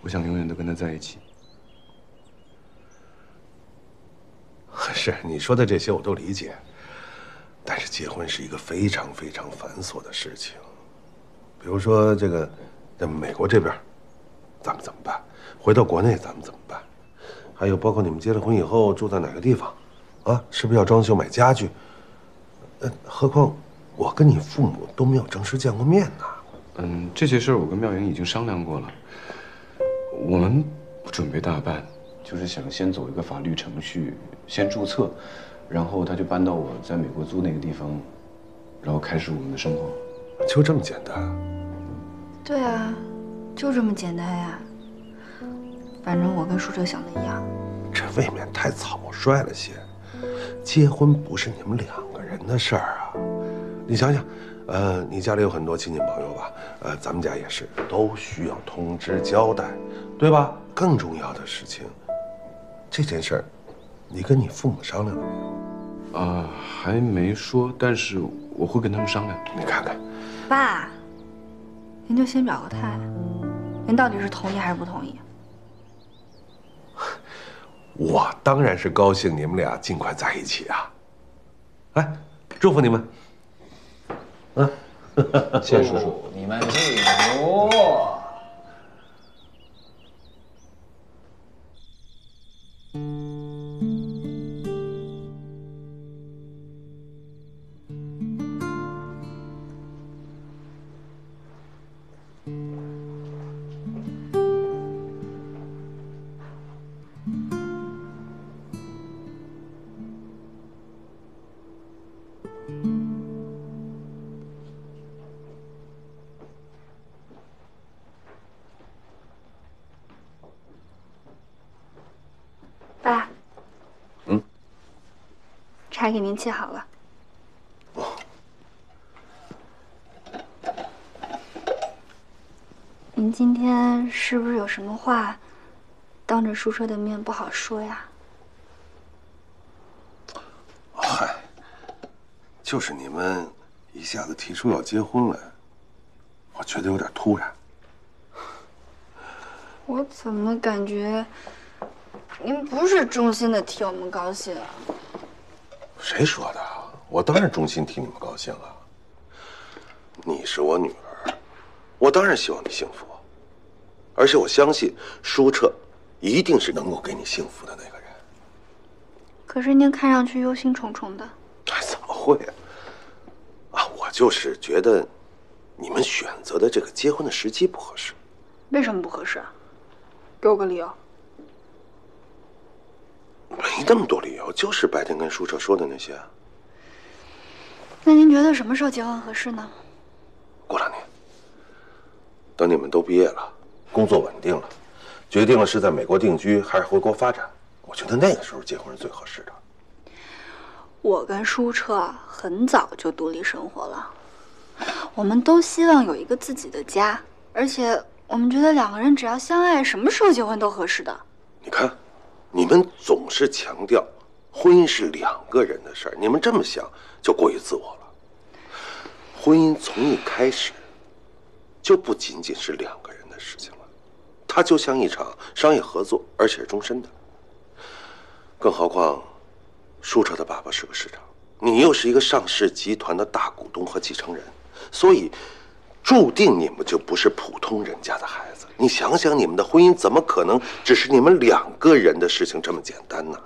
我想永远都跟他在一起。 是你说的这些我都理解，但是结婚是一个非常非常繁琐的事情。比如说这个，在美国这边，咱们怎么办？回到国内咱们怎么办？还有包括你们结了婚以后住在哪个地方，啊，是不是要装修买家具？何况我跟你父母都没有正式见过面呢。 这些事儿我跟妙莹已经商量过了，我们不准备大办，就是想先走一个法律程序，先注册，然后他就搬到我在美国租那个地方，然后开始我们的生活。 就这么简单？ 对啊，就这么简单呀。反正我跟舒澈想的一样。 这未免太草率了些。结婚不是你们2个人的事儿啊。你想想，你家里有很多亲戚朋友吧？咱们家也是，都需要通知交代，对吧？更重要的事情，这件事儿，你跟你父母商量了没有？ 还没说，但是我会跟他们商量。 你看看， 爸，您就先表个态，您到底是同意还是不同意？ 我当然是高兴你们俩尽快在一起啊！哎，祝福你们。 谢谢叔叔， 你们幸福。 爸，茶给您沏好了。您今天是不是有什么话，当着舒澈的面不好说呀？ 嗨，就是你们一下子提出要结婚来，我觉得有点突然。 我怎么感觉您不是衷心的替我们高兴啊？ 谁说的？我当然衷心替你们高兴啊！你是我女儿，我当然希望你幸福，而且我相信舒澈一定是能够给你幸福的那个人。 可是您看上去忧心忡忡的。 哎，怎么会啊？我就是觉得你们选择的这个结婚的时机不合适。 为什么不合适啊？给我个理由。 没那么多理由，就是白天跟舒澈说的那些。 那您觉得什么时候结婚合适呢？ 过2年，等你们都毕业了，工作稳定了，决定了是在美国定居还是回国发展，我觉得那个时候结婚是最合适的。 我跟舒澈很早就独立生活了，我们都希望有一个自己的家，而且我们觉得2个人只要相爱，什么时候结婚都合适的。 你看，你们总是强调婚姻是2个人的事儿，你们这么想就过于自我了。婚姻从一开始就不仅仅是2个人的事情了，它就像一场商业合作，而且是终身的。更何况，舒澈的爸爸是个市长，你又是一个上市集团的大股东和继承人，所以注定你们就不是普通人家的孩子。你想想，你们的婚姻怎么可能只是你们2个人的事情这么简单呢？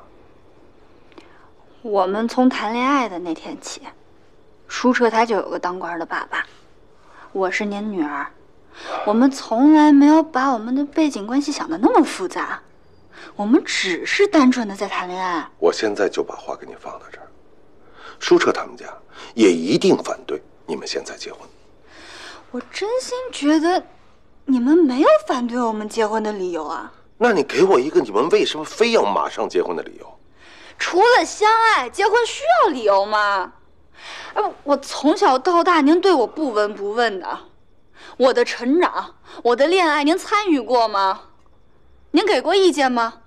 我们从谈恋爱的那天起，舒澈他就有个当官的爸爸，我是您女儿，我们从来没有把我们的背景关系想得那么复杂，我们只是单纯的在谈恋爱。 我现在就把话给你放到这儿，舒澈他们家也一定反对你们现在结婚。 我真心觉得你们没有反对我们结婚的理由啊。 那你给我一个你们为什么非要马上结婚的理由？ 除了相爱，结婚需要理由吗？我从小到大您对我不闻不问的，我的成长，我的恋爱您参与过吗？您给过意见吗？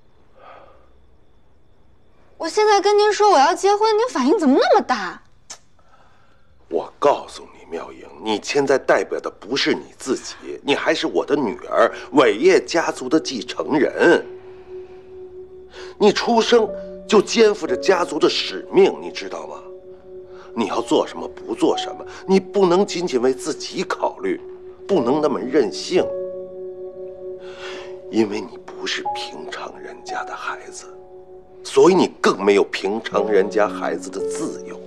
我现在跟您说我要结婚，您反应怎么那么大？ 我告诉你妙莹，你现在代表的不是你自己，你还是我的女儿，伟业家族的继承人。你出生就肩负着家族的使命，你知道吗？你要做什么，不做什么，你不能仅仅为自己考虑，不能那么任性，因为你不是平常人家的孩子，所以你更没有平常人家孩子的自由。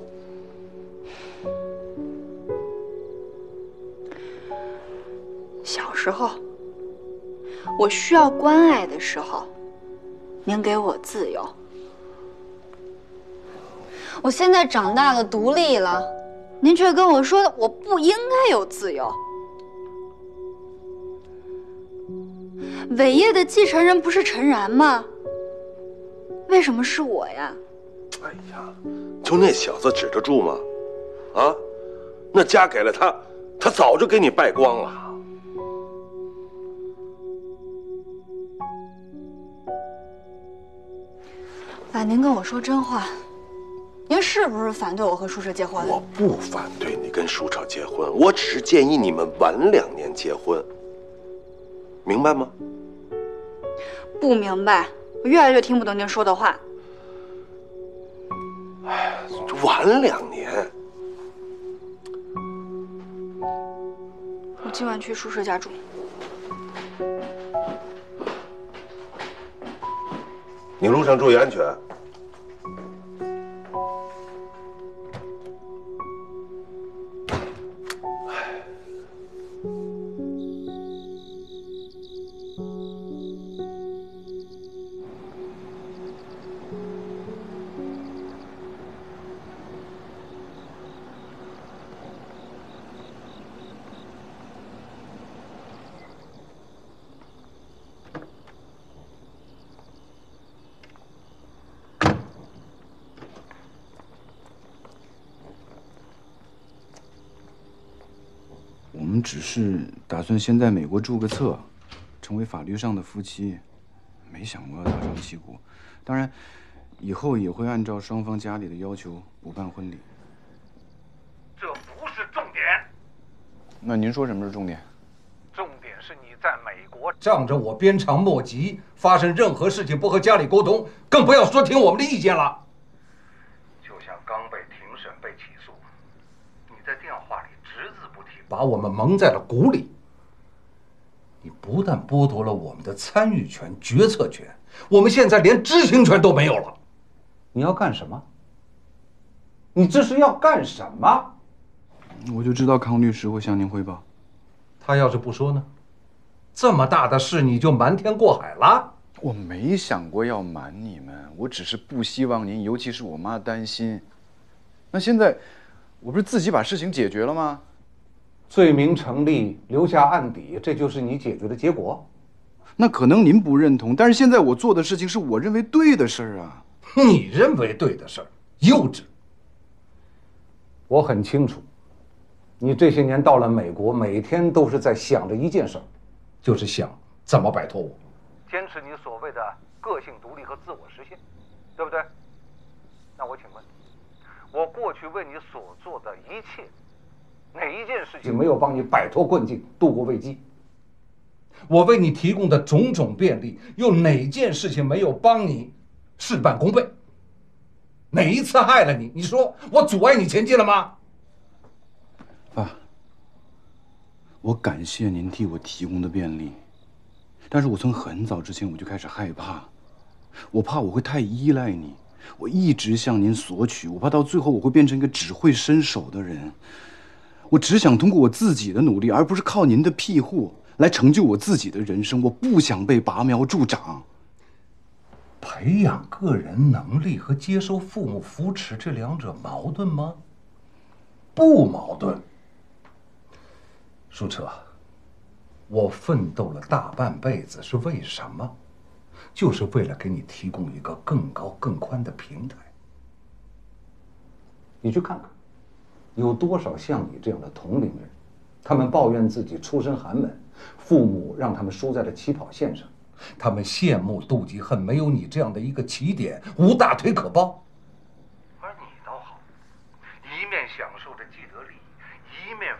小时候，我需要关爱的时候，您给我自由。我现在长大了，独立了，您却跟我说我不应该有自由。伟业的继承人不是陈然吗？为什么是我呀？ 哎呀，就那小子指得住吗？啊，那嫁给了他，他早就给你败光了。 爸，您跟我说真话，您是不是反对我和舒澈结婚？ 我不反对你跟舒澈结婚，我只是建议你们晚2年结婚，明白吗？ 不明白，我越来越听不懂您说的话。 哎，晚2年。 我今晚去舒澈家住。 你路上注意安全。 我们只是打算先在美国注个册，成为法律上的夫妻，没想过要打上旗鼓。当然，以后也会按照双方家里的要求补办婚礼。 这不是重点。 那您说什么是重点？ 重点是你在美国仗着我鞭长莫及，发生任何事情不和家里沟通，更不要说听我们的意见了。就像刚被庭审被起诉，你在电话里只字不提，把我们蒙在了鼓里。你不但剥夺了我们的参与权、决策权，我们现在连知情权都没有了。你要干什么？你这是要干什么？ 我就知道康律师会向您汇报。 他要是不说呢？这么大的事你就瞒天过海了？ 我没想过要瞒你们，我只是不希望您，尤其是我妈担心。那现在，我不是自己把事情解决了吗？ 罪名成立，留下案底，这就是你解决的结果？ 那可能您不认同，但是现在我做的事情是我认为对的事儿啊。 你认为对的事儿，幼稚。我很清楚，你这些年到了美国，每天都是在想着一件事儿，就是想怎么摆脱我，坚持你所谓的个性独立和自我实现，对不对？那我请问，我过去为你所做的一切，哪一件事情没有帮你摆脱困境、度过危机？我为你提供的种种便利，又哪件事情没有帮你事半功倍？哪一次害了你？你说我阻碍你前进了吗？ 爸，我感谢您替我提供的便利，但是我从很早之前我就开始害怕，我怕我会太依赖你，我一直向您索取，我怕到最后我会变成一个只会伸手的人。我只想通过我自己的努力，而不是靠您的庇护来成就我自己的人生。我不想被拔苗助长。 培养个人能力和接受父母扶持，这两者矛盾吗？不矛盾。舒澈，我奋斗了大半辈子是为什么？就是为了给你提供一个更高更宽的平台。你去看看，有多少像你这样的同龄人，他们抱怨自己出身寒门，父母让他们输在了起跑线上，他们羡慕妒忌恨没有你这样的一个起点，无大腿可抱。而你倒好，一面享受着既得利益，一面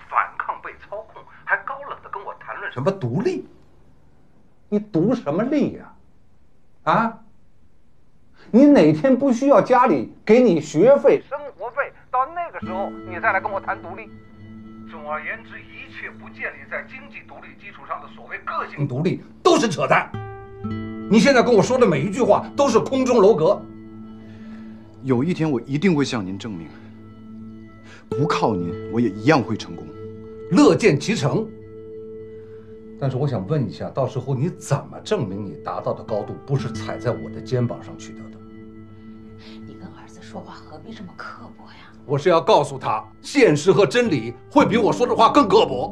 论什么独立？你独什么立呀？啊？你哪天不需要家里给你学费、生活费，到那个时候你再来跟我谈独立。总而言之，一切不建立在经济独立基础上的所谓个性独立都是扯淡。你现在跟我说的每一句话都是空中楼阁。 有一天我一定会向您证明，不靠您我也一样会成功。 乐见其成。但是我想问一下，到时候你怎么证明你达到的高度不是踩在我的肩膀上取得的？ 你跟儿子说话何必这么刻薄呀？ 我是要告诉他，现实和真理会比我说的话更刻薄。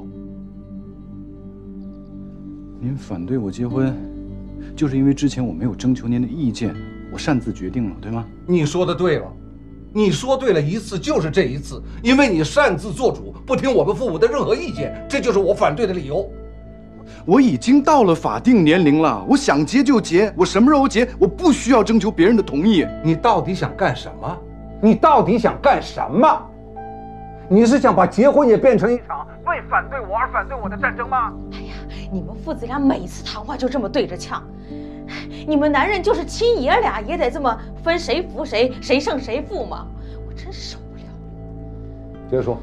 您反对我结婚，就是因为之前我没有征求您的意见，我擅自决定了，对吗？ 你说的对了，你说对了一次就是这一次，因为你擅自做主，不听我们父母的任何意见，这就是我反对的理由。 我已经到了法定年龄了，我想结就结，我什么时候结，我不需要征求别人的同意。 你到底想干什么？你到底想干什么？你是想把结婚也变成一场为反对我而反对我的战争吗？ 哎呀，你们父子俩每次谈话就这么对着呛，你们男人就是亲爷俩也得这么分谁服谁，谁胜谁负吗？我真是受不了。 接着说。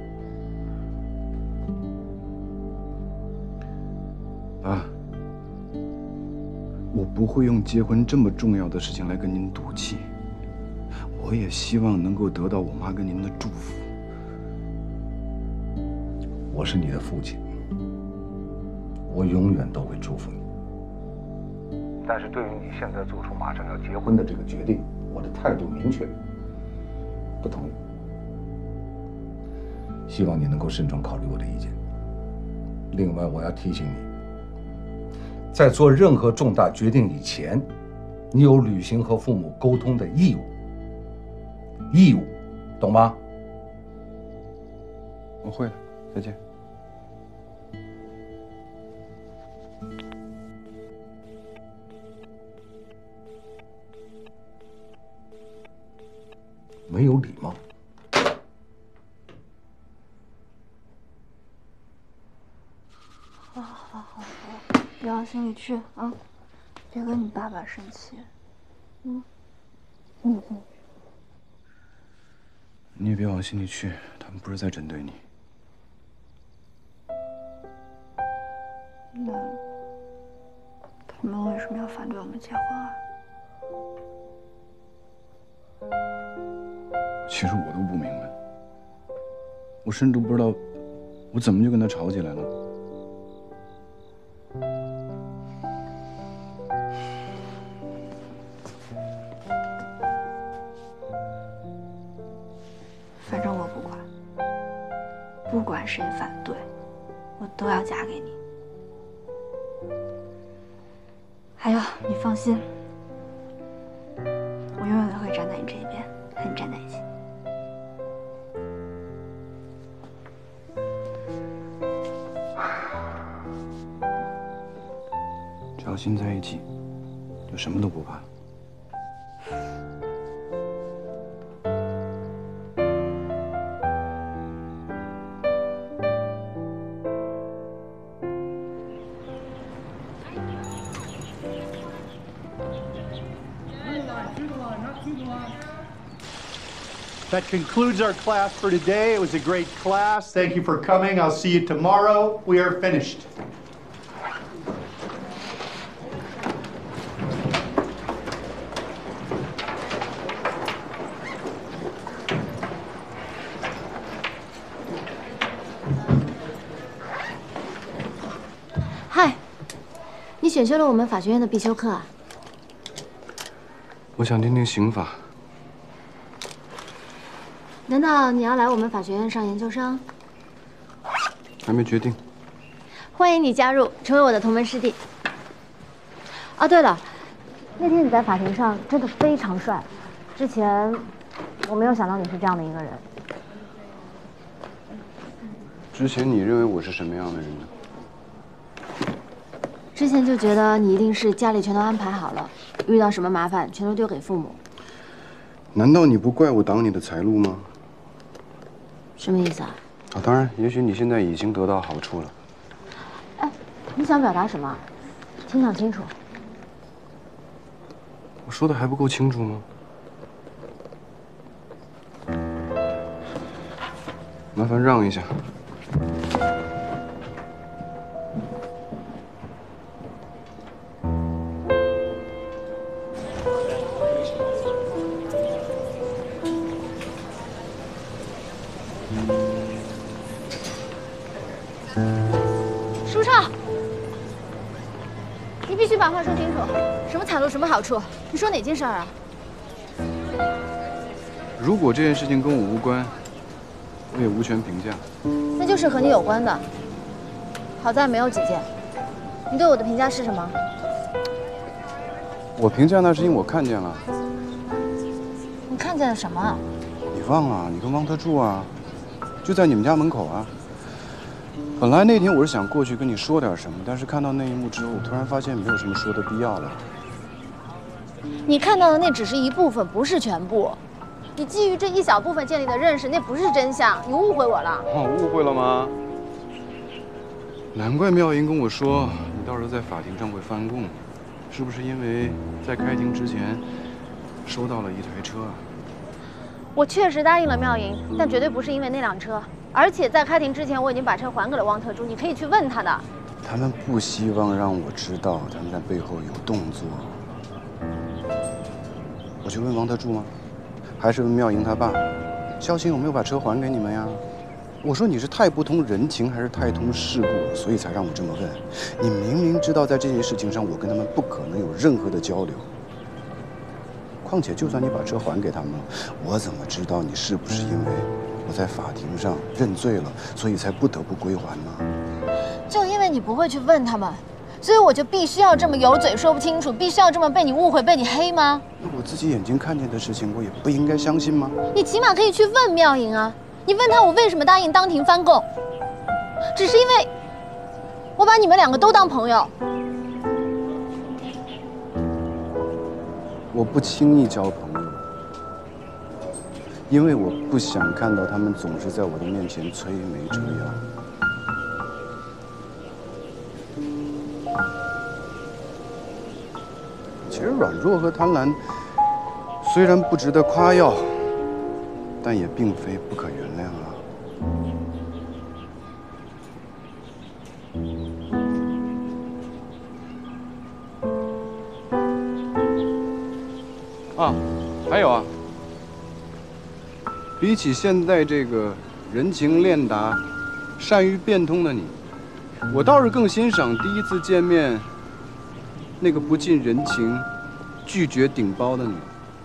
爸，我不会用结婚这么重要的事情来跟您赌气，我也希望能够得到我妈跟您的祝福。 我是你的父亲，我永远都会祝福你。但是对于你现在做出马上要结婚的这个决定，我的态度明确，不同意。希望你能够慎重考虑我的意见。另外，我要提醒你，在做任何重大决定以前，你有履行和父母沟通的义务。义务，懂吗？ 我会了，再见。 没有礼貌。 好，别往心里去啊，别跟你爸爸生气。 你也别往心里去，他们不是在针对你。 那他们为什么要反对我们结婚啊？ 其实我都不明白，我甚至不知道我怎么就跟他吵起来了。 反正我不管，不管谁反对，我都要嫁给你。还有，你放心，我永远都会站在你这一边，和你站在一起。 只要心在一起，就什么都不怕。 That concludes our class for today. It was a great class. Thank you for coming. I'll see you tomorrow. We are finished. Hi， 你选修了我们法学院的必修课啊？ 我想听听刑法。 难道你要来我们法学院上研究生？ 还没决定。 欢迎你加入，成为我的同门师弟。哦，对了，那天你在法庭上真的非常帅，之前我没有想到你是这样的一个人。 之前你认为我是什么样的人呢？ 之前就觉得你一定是家里全都安排好了，遇到什么麻烦全都丢给父母。 难道你不怪我挡你的财路吗？ 什么意思啊？ 啊，当然，也许你现在已经得到好处了。 哎， 你想表达什么？请讲清楚。 我说的还不够清楚吗？麻烦让一下。 舒畅，你必须把话说清楚。什么财路，什么好处？你说哪件事儿啊？ 如果这件事情跟我无关，我也无权评价。 那就是和你有关的。好在没有几件。你对我的评价是什么？ 我评价那是因为我看见了。 你看见了什么？ 你忘了？你跟汪特助啊，就在你们家门口啊。本来那天我是想过去跟你说点什么，但是看到那一幕之后，我突然发现没有什么说的必要了。 你看到的那只是一部分，不是全部。你基于这一小部分建立的认识，那不是真相。你误会我了。 哦，误会了吗？难怪妙莹跟我说，你到时候在法庭上会翻供，是不是因为在开庭之前收到了一台车啊？ 我确实答应了妙莹，但绝对不是因为那辆车。而且在开庭之前，我已经把车还给了汪特助，你可以去问他的。 他们不希望让我知道他们在背后有动作。我去问汪特助吗？还是问妙莹他爸？肖琴有没有把车还给你们呀？我说你是太不通人情，还是太通世故，所以才让我这么问。你明明知道在这件事情上，我跟他们不可能有任何的交流。况且，就算你把车还给他们了，我怎么知道你是不是因为我在法庭上认罪了，所以才不得不归还呢？ 就因为你不会去问他们，所以我就必须要这么有嘴说不清楚，必须要这么被你误会、被你黑吗？ 那我自己眼睛看见的事情，我也不应该相信吗？ 你起码可以去问妙莹啊，你问他我为什么答应当庭翻供，只是因为我把你们两个都当朋友。 我不轻易交朋友，因为我不想看到他们总是在我的面前摧眉折腰。其实软弱和贪婪虽然不值得夸耀，但也并非不可原谅啊。啊，还有啊，比起现在这个人情练达、善于变通的你，我倒是更欣赏第一次见面那个不近人情、拒绝顶包的你。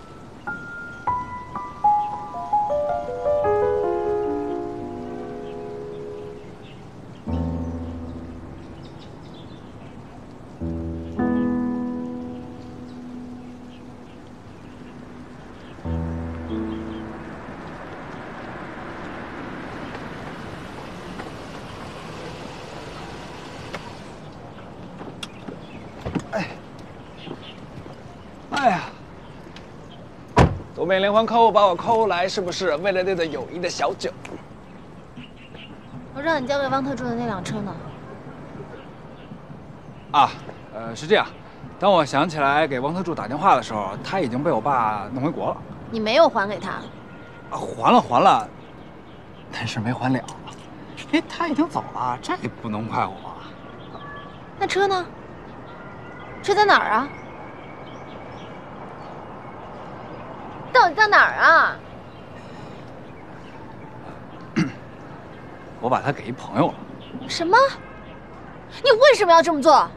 哎呀，东北连环扣把我扣来，是不是为了那个友谊的小酒？ 我让你交给汪特助的那辆车呢？ 啊，是这样，当我想起来给汪特助打电话的时候，他已经被我爸弄回国了。 你没有还给他？ 啊，还了，但是没还了。哎，他已经走了，这不能怪我。 那车呢？车在哪儿啊？到底在哪儿啊？ 我把它给一朋友了。 什么？你为什么要这么做？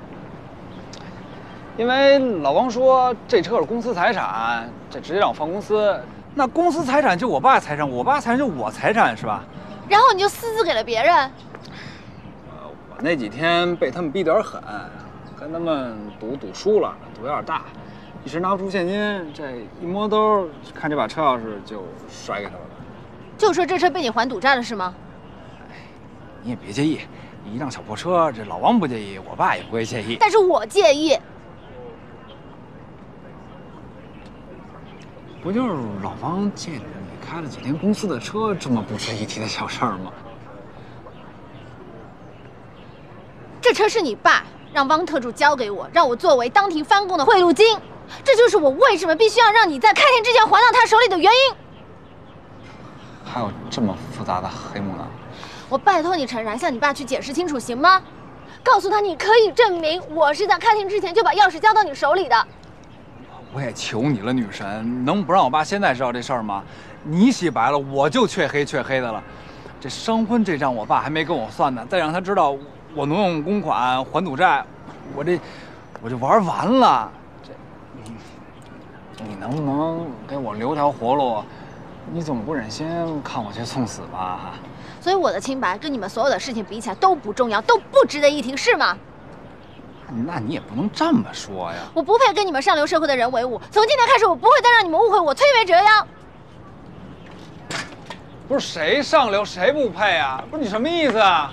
因为老王说这车是公司财产，这直接让我放公司。那公司财产就我爸财产，我爸财产就我财产，是吧？ 然后你就私自给了别人？ 我那几天被他们逼得有点狠，跟他们赌输了，赌有点大，一时拿不出现金，这一摸兜看这把车钥匙就甩给他了。 就说这车被你还赌债了是吗？ 你也别介意，一辆小破车，这老王不介意，我爸也不会介意。 但是我介意。 不就是老王借你开了几天公司的车，这么不值一提的小事儿吗？ 这车是你爸让汪特助交给我，让我作为当庭翻供的贿赂金，这就是我为什么必须要让你在开庭之前还到他手里的原因。 还有这么复杂的黑幕呢？ 我拜托你，陈然，向你爸去解释清楚，行吗？告诉他你可以证明我是在开庭之前就把钥匙交到你手里的。 我也求你了，女神，能不让我爸现在知道这事儿吗？你洗白了，我就黢黑的了。这商婚这账我爸还没跟我算呢，再让他知道我挪用公款还赌债，我就玩完了。你能不能给我留条活路？你总不忍心看我去送死吧？ 所以我的清白跟你们所有的事情比起来都不重要，都不值得一提，是吗？ 那你也不能这么说呀！ 我不配跟你们上流社会的人为伍。从今天开始，我不会再让你们误会我崔梅折腰。 不是谁上流谁不配啊？不是你什么意思啊？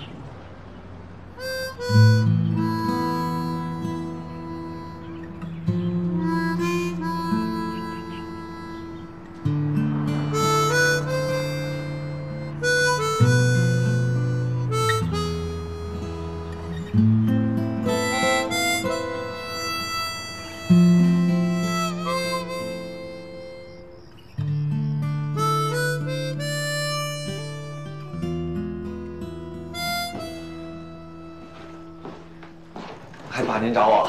哎，爸，您找我了？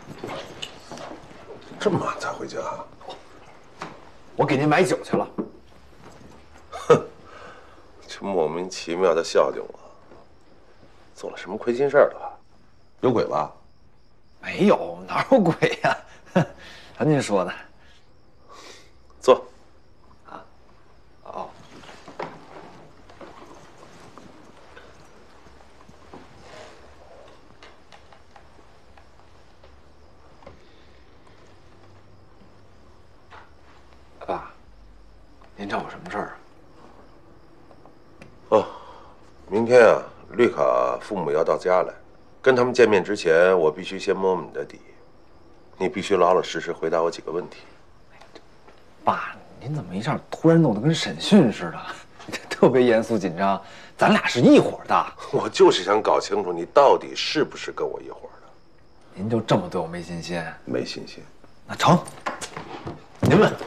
这么晚才回家？ 我给您买酒去了。 哼，这莫名其妙的孝敬我，做了什么亏心事儿了？有鬼吧？ 没有，哪有鬼呀？瞧您说的。 坐。 啊。哦。爸，您找我什么事儿啊？ 哦，明天啊，绿卡父母要到家来，跟他们见面之前，我必须先摸摸你的底，你必须老老实实回答我几个问题。 爸，您怎么一下突然弄得跟审讯似的，特别严肃紧张？咱俩是一伙的。 我就是想搞清楚你到底是不是跟我一伙的。 您就这么对我没信心？ 没信心。 那成，您问。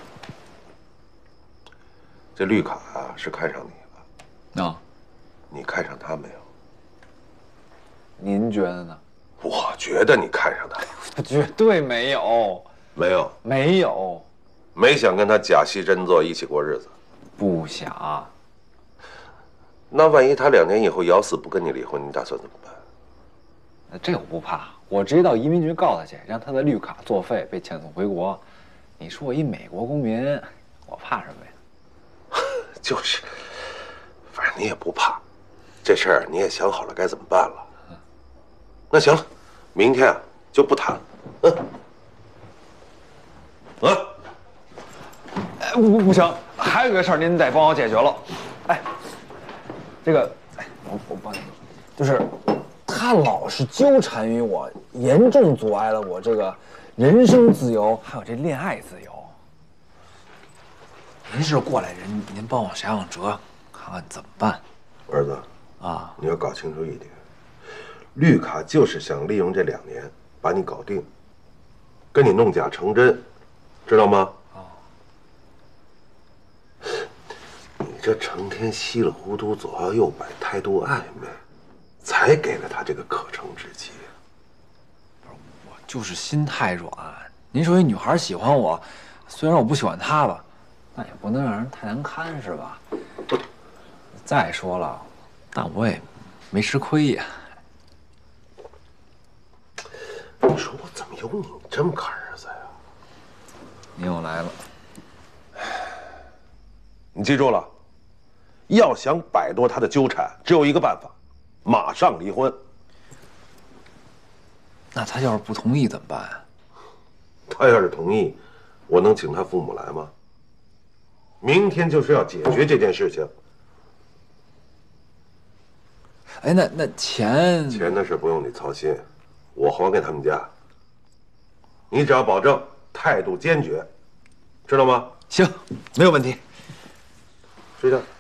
这绿卡啊，是看上你了。 啊， 你看上他没有？ 您觉得呢？ 我觉得你看上他了。 绝对没有。 没有？ 没有。 没想跟他假戏真做一起过日子？ 不想。 那万一他2年以后咬死不跟你离婚，你打算怎么办？ 这我不怕，我直接到移民局告他去，让他的绿卡作废，被遣送回国。你说我一美国公民，我怕什么呀？ 就是，反正你也不怕，这事儿你也想好了该怎么办了。那行了，明天啊就不谈了。 哎，不行，还有一个事儿您得帮我解决了。哎，这个，我帮你，就是他老是纠缠于我，严重阻碍了我这个人身自由，还有这恋爱自由。您是过来人，您帮我想想辙，看看怎么办。 儿子啊， 你要搞清楚一点，绿卡就是想利用这2年把你搞定，跟你弄假成真，知道吗？你这成天稀里糊涂左摇右摆，态度暧昧，才给了他这个可乘之机。 我就是心太软。您说一女孩喜欢我，虽然我不喜欢她吧，那也不能让人太难堪是吧？再说了，但我也没吃亏呀。 你说我怎么有你这么个儿子呀？ 您又来了。 你记住了，要想摆脱他的纠缠，只有一个办法，马上离婚。 那他要是不同意怎么办啊？ 他要是同意，我能请他父母来吗？明天就是要解决这件事情。 哎，那钱的事不用你操心，我还给他们家。你只要保证态度坚决，知道吗？ 行，没有问题。 睡觉。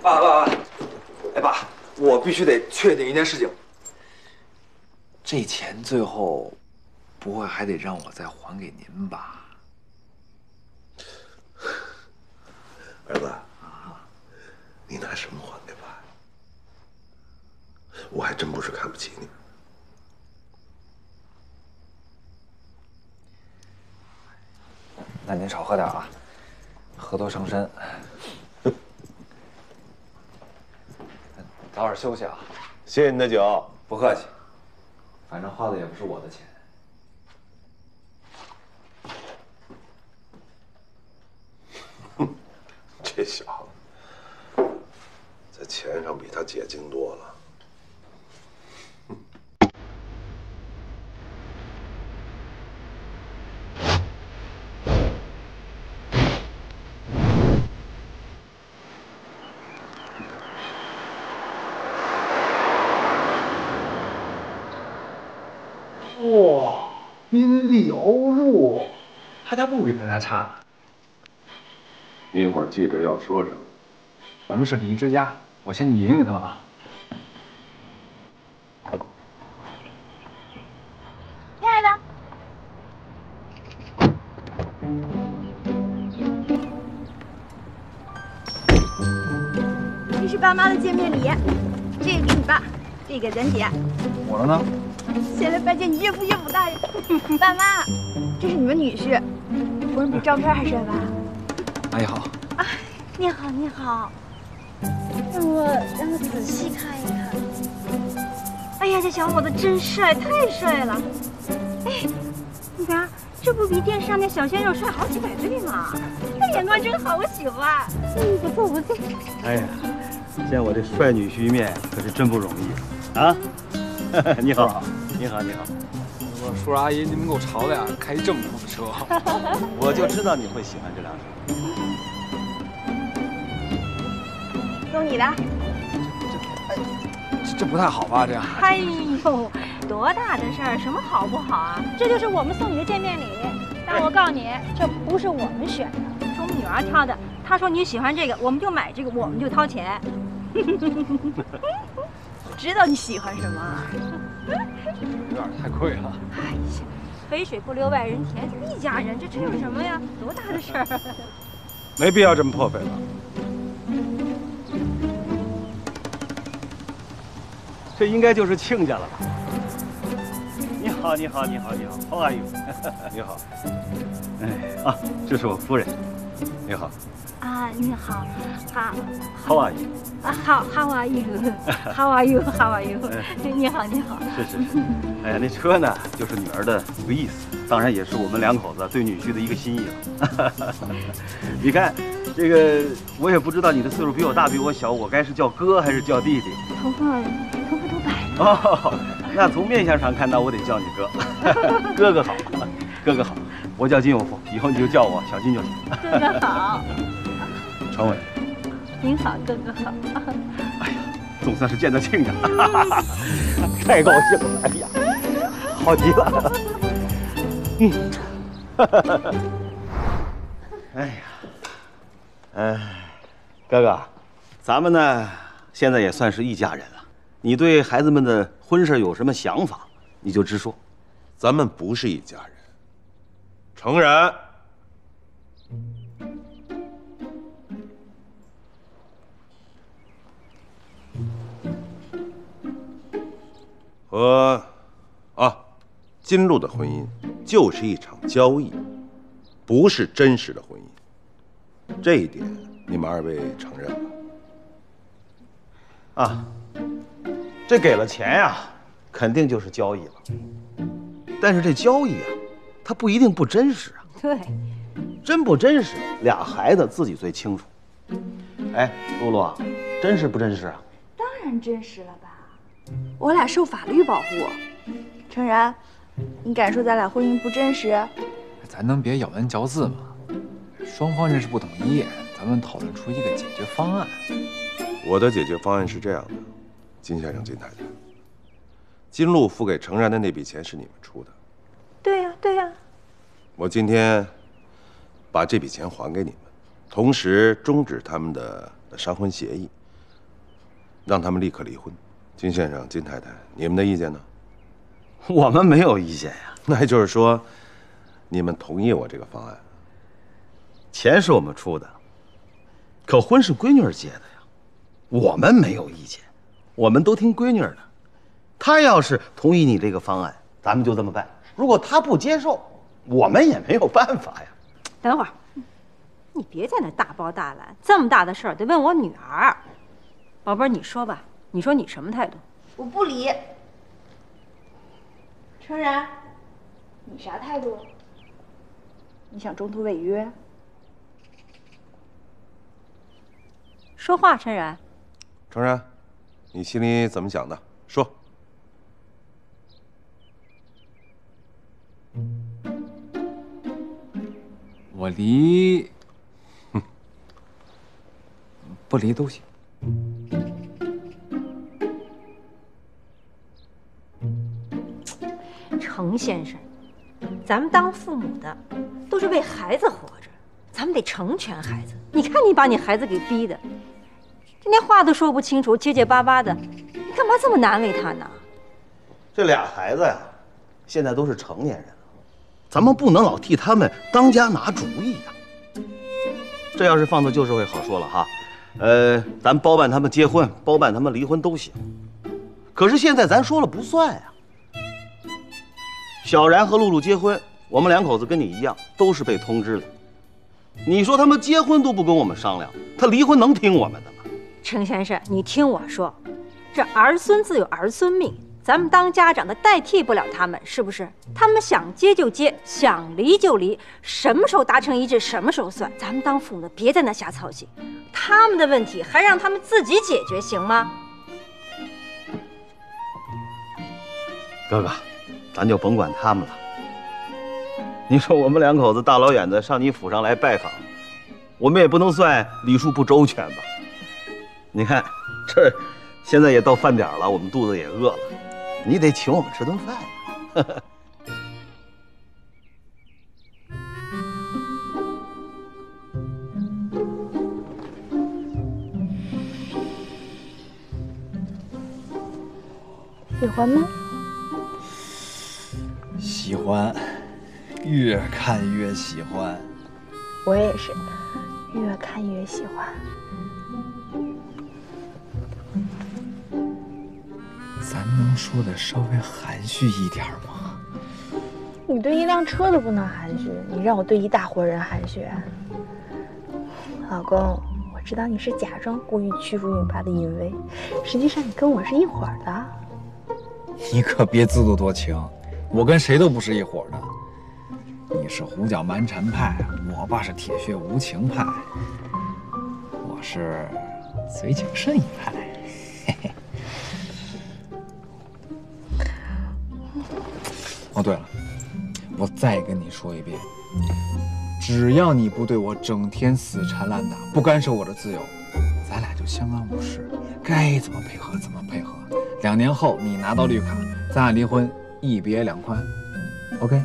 爸，哎爸，我必须得确定一件事情，这钱最后不会还得让我再还给您吧？ 儿子，你拿什么还给爸？我还真不是看不起你。 那您少喝点啊，喝多伤身。早点休息啊！ 谢谢你的酒， 不客气，反正花的也不是我的钱。 这小子在钱上比他姐精多了。 哇，宾利欧陆，他家不比咱家差。 你一会儿记着要说什么。 咱们是邻之家，我先去引领他们啊。 亲爱的， 这是爸妈的见面礼，这个给你爸，这个咱姐。 我的呢？ 现在拜见你岳父岳母大人。爸妈，这是你们女婿，不是比照片还帅吧？ 阿姨好。 啊，你好，你好。让我仔细看一看。哎呀，这小伙子真帅，太帅了！哎，你看，这不比电视上那小鲜肉帅好几百倍吗？他眼光真好，我喜欢。不错不错。 哎呀，见我这帅女婿一面可是真不容易啊！你好，你好，你好。 我叔叔阿姨，你们给我吵俩，开这么酷的车。 我就知道你会喜欢这辆车。 送你的。 这不太好吧？这样。 哎呦，多大的事儿，什么好不好啊？这就是我们送你的见面礼。但我告诉你，这不是我们选的，是我们女儿挑的。她说你喜欢这个，我们就买这个，我们就掏钱。我知道你喜欢什么。 有点太贵了。 哎呀，肥水不流外人田，一家人，这有什么呀？多大的事儿？ 没必要这么破费吧？这应该就是亲家了吧？你好，你好，你好，你好 ，How are you？ 你好。哎啊，这是我夫人。你好。 啊，你好，好。 How are you？ 啊，好 ，How are you？How are you？How are you？ 你好，你好。 是是是。哎呀，那车呢，就是女儿的一个意思，当然也是我们两口子对女婿的一个心意了。你看，这个我也不知道你的岁数比我大，比我小，我该是叫哥还是叫弟弟？ 头发都白了。 哦，那从面相上看到，我得叫你哥。哥哥好，哥哥好，我叫金有富，以后你就叫我小金就行。 哥哥好。 传闻。 您好，哥哥好。 哎呀，总算是见到亲家，太高兴了！哎呀，好极了。哎呀，哥哥，咱们呢现在也算是一家人了。你对孩子们的婚事有什么想法，你就直说。 咱们不是一家人。诚然，和金鹿的婚姻就是一场交易，不是真实的婚姻。这一点你们二位承认吧？ 啊，这给了钱呀，肯定就是交易了。但是这交易啊，它不一定不真实啊。 对， 真不真实，俩孩子自己最清楚。哎，露露啊，真实不真实啊？ 当然真实了吧？我俩受法律保护。诚然，你敢说咱俩婚姻不真实？ 咱能别咬文嚼字吗？双方人事不统一，咱们讨论出一个解决方案。 我的解决方案是这样的，金先生、金太太，金鹿付给诚然的那笔钱是你们出的。 对呀，对呀。 我今天把这笔钱还给你们，同时终止他们的商婚协议， 让他们立刻离婚。金先生、金太太，你们的意见呢？ 我们没有意见呀。 那也就是说，你们同意我这个方案？ 钱是我们出的，可婚是闺女儿结的呀，我们没有意见，我们都听闺女儿的。她要是同意你这个方案，咱们就这么办；如果她不接受，我们也没有办法呀。 等会儿，你别在那大包大揽，这么大的事儿得问我女儿。宝贝儿，你说吧，你说你什么态度？ 我不离。诚然，你啥态度？你想中途违约？ 说话，陈然。 诚然，你心里怎么想的？说。 我离，不离都行。 程先生，咱们当父母的都是为孩子活着，咱们得成全孩子。你看你把你孩子给逼的，这连话都说不清楚，结结巴巴的，你干嘛这么难为他呢？ 这俩孩子呀，现在都是成年人了，咱们不能老替他们当家拿主意呀。这要是放到旧社会好说了哈，咱包办他们结婚，包办他们离婚都行。可是现在咱说了不算呀。小然和露露结婚，我们两口子跟你一样，都是被通知的。你说他们结婚都不跟我们商量，他离婚能听我们的吗？ 程先生，你听我说，这儿孙自有儿孙命，咱们当家长的代替不了他们，是不是？他们想接就接，想离就离，什么时候达成一致，什么时候算。咱们当父母的别在那瞎操心，他们的问题还让他们自己解决，行吗？ 哥哥，咱就甭管他们了。你说我们两口子大老远的上你府上来拜访，我们也不能算礼数不周全吧？你看，这现在也到饭点了，我们肚子也饿了，你得请我们吃顿饭呀。 喜欢吗？ 喜欢，越看越喜欢。 我也是，越看越喜欢。 咱能说的稍微含蓄一点吗？ 你对一辆车都不能含蓄，你让我对一大伙人含蓄？老公，我知道你是假装故意屈服于你爸的淫威，实际上你跟我是一伙的。 你可别自作多情，我跟谁都不是一伙的。你是胡搅蛮缠派，我爸是铁血无情派，我是嘴谨慎一派。嘿嘿。哦，对了，我再跟你说一遍，只要你不对我整天死缠烂打，不干涉我的自由，咱俩就相安无事，该怎么配合怎么配合。2年后你拿到绿卡，咱俩离婚，一别两宽 ，OK？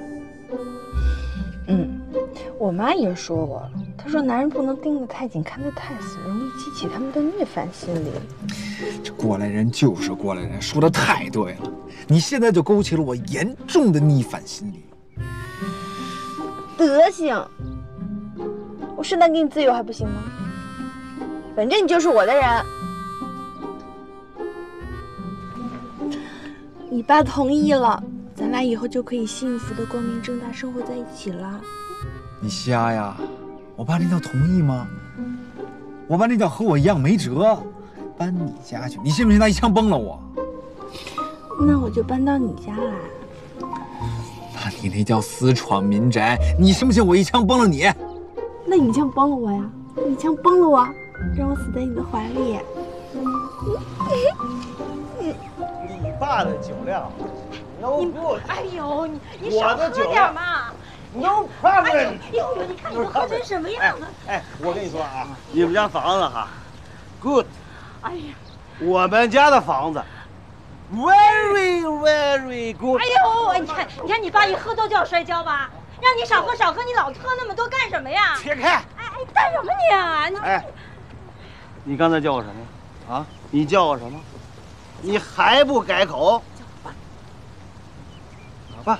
我妈也说我，她说男人不能盯得太紧，看得太死，容易激起他们的逆反心理。 这过来人就是过来人，说的太对了。你现在就勾起了我严重的逆反心理。 德行，我适当给你自由还不行吗？反正你就是我的人。你爸同意了，咱俩以后就可以幸福的光明正大生活在一起了。 你瞎呀？我爸那叫同意吗？我爸那叫和我一样没辙，搬你家去，你信不信他一枪崩了我？ 那我就搬到你家来。 那你那叫私闯民宅，你信不信我一枪崩了你？ 那你一枪崩了我呀？你一枪崩了我，让我死在你的怀里。 你爸的酒量 ，no good。 哎呦，你少喝点嘛。 No problem。 哎呦，你看你都喝成什么样了？ 哎，我跟你说啊，你们家房子哈 ，good。 哎呀， 我们家的房子 ，very very good。 哎呦，你看你爸一喝都就要摔跤吧？让你少喝，你老喝那么多干什么呀？ 撇开！ 哎，干什么你啊？ 哎，你刚才叫我什么呀？啊， 你叫我什么？你还不改口？老爸。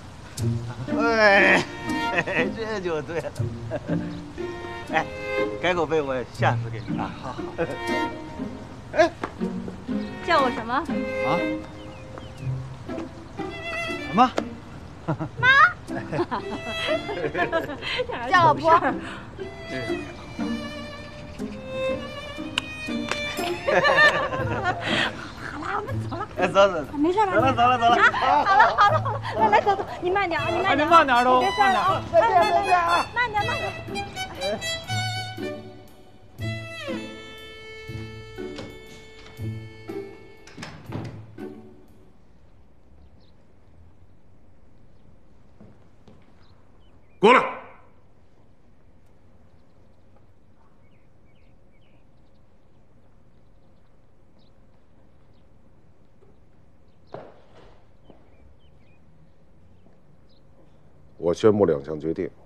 哎，这就对了。哎，改口费我下次给你啊。好。哎， 叫我什么？ 啊？妈。 妈。 叫老婆。 好了，我们走了。 哎，走走， 没事吧？ 走了。 好了，来走走，你慢点啊，你慢点。 慢点都， 别摔了啊！ 再见啊！ 慢点。 过来。我宣布2项决定：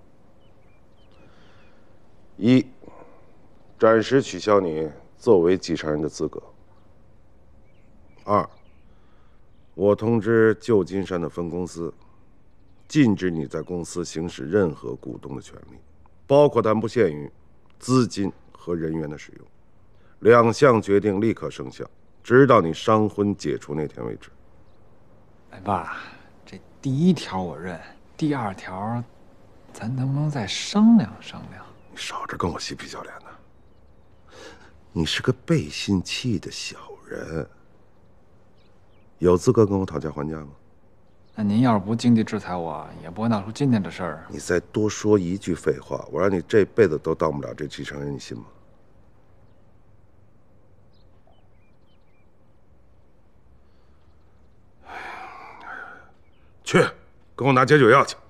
一，暂时取消你作为继承人的资格；二，我通知旧金山的分公司，禁止你在公司行使任何股东的权利，包括但不限于资金和人员的使用。2项决定立刻生效，直到你商婚解除那天为止。 哎，爸，这第1条我认。第2条，咱能不能再商量商量？ 你少着跟我嬉皮笑脸的！你是个背信弃义的小人，有资格跟我讨价还价吗？ 那您要是不经济制裁我，也不会闹出今天这事儿。 你再多说一句废话，我让你这辈子都当不了这继承人，你信吗？去，跟我拿解酒药去。